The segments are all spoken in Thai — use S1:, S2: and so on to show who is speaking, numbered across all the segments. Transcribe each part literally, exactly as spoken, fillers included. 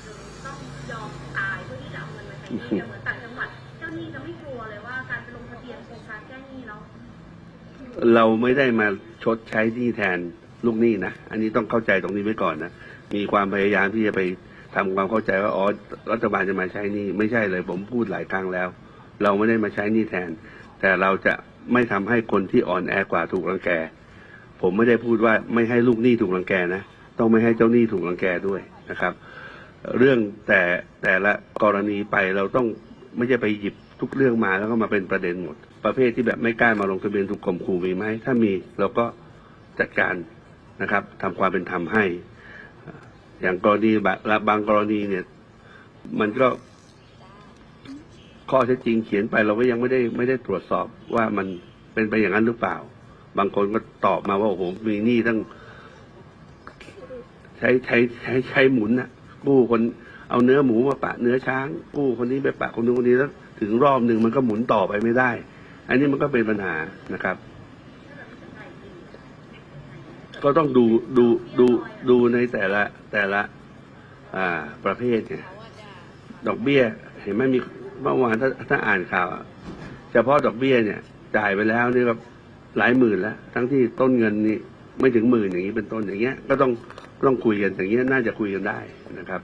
S1: ต้องยอมตายเพื่อที่จะเอาเงินมาใช้หนี้เหมือนต่างจังหวัดเจ้าหนี้จะไม่กลัวเลยว่าการไปลงทะเบียนโครงการแก้หนี้แล้ว
S2: เราไม่ได้มาชดใช้หนี้แทนลูกหนี้นะอันนี้ต้องเข้าใจตรงนี้ไว้ก่อนนะมีความพยายามที่จะไปทำความเข้าใจว่าอ๋อรัฐบาลจะมาใช้หนี้ไม่ใช่เลยผมพูดหลายครั้งแล้วเราไม่ได้มาใช้หนี้แทนแต่เราจะไม่ทำให้คนที่อ่อนแอกว่าถูกรังแกผมไม่ได้พูดว่าไม่ให้ลูกหนี้ถูกรังแกนะต้องไม่ให้เจ้าหนี้ถูกรังแกด้วยนะครับเรื่องแต่แต่ละกรณีไปเราต้องไม่ใช่ไปหยิบทุกเรื่องมาแล้วก็มาเป็นประเด็นหมดประเภทที่แบบไม่กล้ามาลงทะเบียนถูกข่มขู่มีไหมถ้ามีเราก็จัดการนะครับทำความเป็นธรรมให้อย่างกรณีบางกรณีเนี่ยมันก็ข้อเท็จจริงเขียนไปเราก็ยังไม่ได้ไม่ได้ตรวจสอบว่ามันเป็นไปอย่างนั้นหรือเปล่าบางคนก็ตอบมาว่าโอ้โหมีหนี้ตั้งใช้ใช้ใช้ใช้หมุนนะกู้คนเอาเนื้อหมูมาปะเนื้อช้างกู้คนนี้ไปปะคนนู้นคนนี้แล้วถึงรอบหนึ่งมันก็หมุนต่อไปไม่ได้อันนี้มันก็เป็นปัญหานะครับก็ต้องดูดูดูดูในแต่ละแต่ละอ่าประเภทเนี่ยดอกเบี้ยเห็นไหมมีเมื่อวานถ้าถ้าอ่านข่าวเฉพาะดอกเบี้ยเนี่ยจ่ายไปแล้วนี่ก็หลายหมื่นแล้วทั้งที่ต้นเงินนี่ไม่ถึงหมื่นอย่างนี้เป็นต้นอย่างเงี้ยก็ต้องต้องคุยกันอย่างเงี้ยน่าจะคุยกันได้นะครับ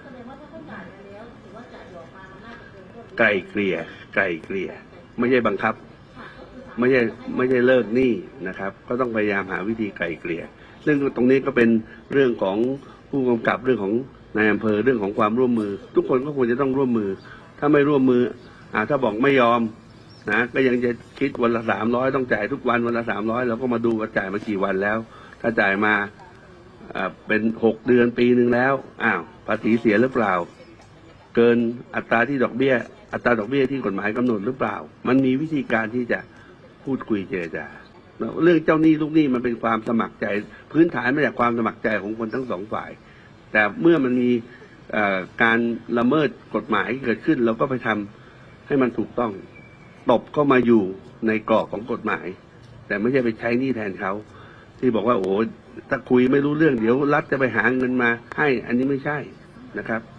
S2: ไกลเกลี่ยไกลเกลี่ยไม่ใช่บังคับไม่ใช่ไม่ใช่เลิกหนี้นะครับก็ต้องพยายามหาวิธีไกลเกลี่ยซึ่งตรงนี้ก็เป็นเรื่องของผู้กำกับเรื่องของนายอำเภอเรื่องของความร่วมมือทุกคนก็ควรจะต้องร่วมมือถ้าไม่ร่วมมืออ่าถ้าบอกไม่ยอมนะก็ยังจะคิดวันละสามร้อยต้องจ่ายทุกวันวันละสามร้อยเราก็มาดูว่าจ่ายมากี่วันแล้วถ้าจ่ายมาอ่าเป็นหกเดือนปีหนึ่งแล้วอ้าวภาษีเสียหรือเปล่าเกินอัตราที่ดอกเบี้ยอัตราดอกเบี้ยที่กฎหมายกำหนดหรือเปล่ามันมีวิธีการที่จะพูดคุยเจรจาเรื่องเจ้าหนี้ลูกหนี้มันเป็นความสมัครใจพื้นฐานมาจากความสมัครใจของคนทั้งสองฝ่ายแต่เมื่อมันมีการละเมิดกฎหมายเกิดขึ้นเราก็ไปทำให้มันถูกต้องตบเข้ามาอยู่ในกรอบของกฎหมายแต่ไม่ใช่ไปใช้หนี้แทนเขาที่บอกว่าโอ้ถ้าคุยไม่รู้เรื่องเดี๋ยวรัฐจะไปหาเงินมาให้อันนี้ไม่ใช่นะครับ